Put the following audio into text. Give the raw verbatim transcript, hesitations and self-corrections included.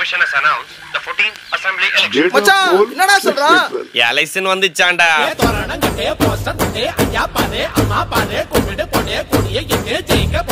commission has announced the fourteenth assembly election. மச்சான் என்னடா சொல்றா? எலெக்ஷன் வந்துச்சாண்டா. தோரணம் கட்டே போஸ்டர் கட்டே ஐயா பாரு அம்மா பாரு கூப்பிடு போடே கூடியே எங்கே ஜெயிக்க